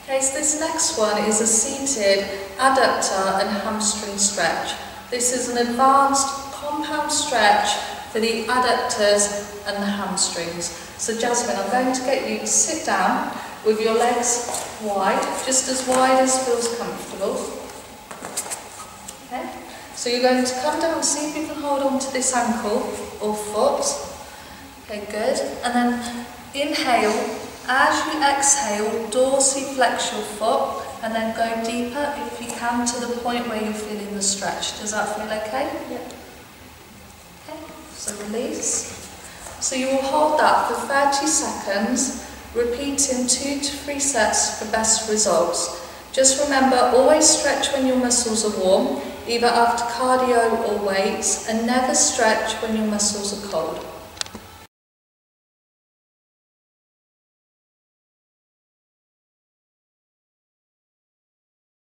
Okay, so this next one is a seated adductor and hamstring stretch. This is an advanced compound stretch for the adductors and the hamstrings. So Jasmine, I'm going to get you to sit down with your legs wide, just as wide as feels comfortable. Okay, so you're going to come down and see if you can hold on to this ankle or foot. Okay, good. And then inhale. As you exhale, dorsiflex your foot and then go deeper if you can to the point where you're feeling the stretch. Does that feel okay? Yep. Okay, so release. So you will hold that for 30 seconds, repeating 2 to 3 sets for best results. Just remember, always stretch when your muscles are warm, either after cardio or weights, and never stretch when your muscles are cold.